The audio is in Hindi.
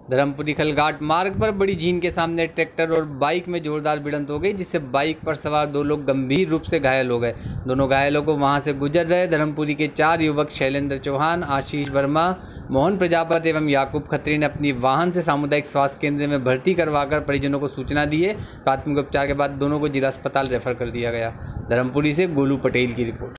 धर्मपुरी खलघाट मार्ग पर बड़ी झील के सामने ट्रैक्टर और बाइक में जोरदार भिड़ंत हो गई, जिससे बाइक पर सवार 2 लोग गंभीर रूप से घायल हो गए। दोनों घायलों को वहां से गुजर रहे धर्मपुरी के 4 युवक शैलेंद्र चौहान, आशीष वर्मा, मोहन प्रजापति एवं याकूब खत्री ने अपनी वाहन से सामुदायिक स्वास्थ्य केंद्र में भर्ती करवाकर परिजनों को सूचना दी है। प्राथमिक उपचार के बाद दोनों को जिला अस्पताल रेफर कर दिया गया। धर्मपुरी से गोलू पटेल की रिपोर्ट।